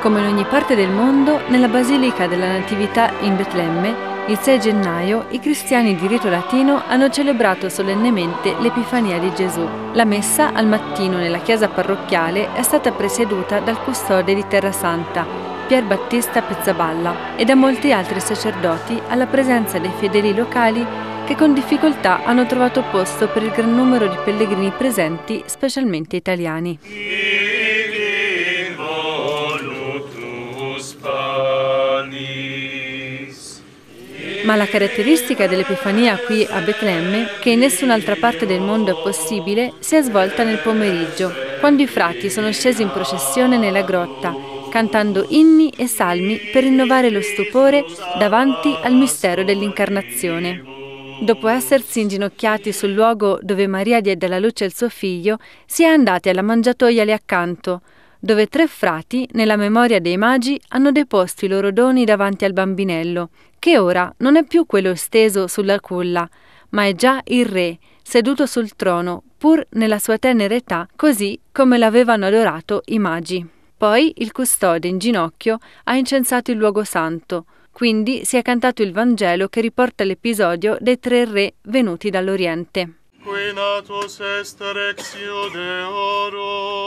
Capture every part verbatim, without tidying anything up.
Come in ogni parte del mondo, nella Basilica della Natività in Betlemme, il sei gennaio, i cristiani di rito latino hanno celebrato solennemente l'Epifania di Gesù. La messa al mattino nella chiesa parrocchiale è stata presieduta dal custode di Terrasanta, Pier Battista Pezzaballa, e da molti altri sacerdoti alla presenza dei fedeli locali che con difficoltà hanno trovato posto per il gran numero di pellegrini presenti, specialmente italiani. Ma la caratteristica dell'Epifania qui a Betlemme, che in nessun'altra parte del mondo è possibile, si è svolta nel pomeriggio, quando i frati sono scesi in processione nella grotta, cantando inni e salmi per rinnovare lo stupore davanti al mistero dell'incarnazione. Dopo essersi inginocchiati sul luogo dove Maria diede alla luce il suo figlio, si è andati alla mangiatoia lì accanto, dove tre frati, nella memoria dei magi, hanno deposto i loro doni davanti al bambinello, che ora non è più quello steso sulla culla, ma è già il re, seduto sul trono, pur nella sua tenera età, così come l'avevano adorato i magi. Poi il custode in ginocchio ha incensato il luogo santo, quindi si è cantato il Vangelo che riporta l'episodio dei tre re venuti dall'Oriente. Qui natus est rex Iudeorum,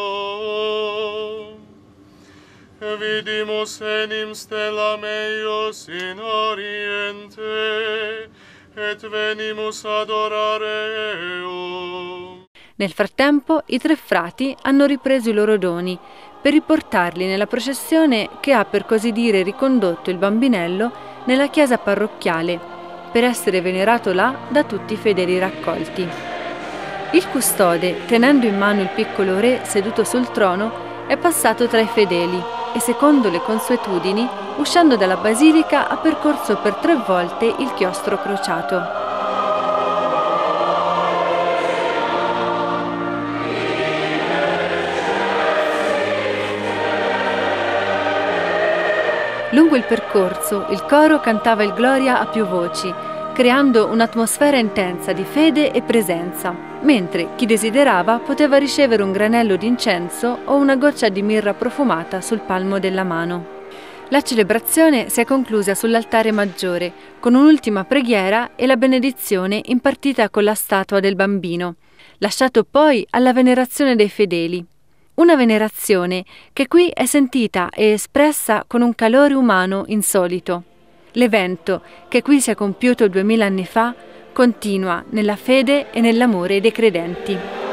vidimus enim stellam eius in Oriente, et venimus adorare eum. Nel frattempo i tre frati hanno ripreso i loro doni per riportarli nella processione che ha per così dire ricondotto il bambinello nella chiesa parrocchiale, per essere venerato là da tutti i fedeli raccolti. Il custode, tenendo in mano il piccolo re seduto sul trono, è passato tra i fedeli e, secondo le consuetudini, uscendo dalla basilica ha percorso per tre volte il chiostro crociato. Lungo il percorso, il coro cantava il Gloria a più voci, creando un'atmosfera intensa di fede e presenza, mentre chi desiderava poteva ricevere un granello d'incenso o una goccia di mirra profumata sul palmo della mano. La celebrazione si è conclusa sull'altare maggiore, con un'ultima preghiera e la benedizione impartita con la statua del bambino, lasciato poi alla venerazione dei fedeli. Una venerazione che qui è sentita e espressa con un calore umano insolito. L'evento, che qui si è compiuto duemila anni fa, continua nella fede e nell'amore dei credenti.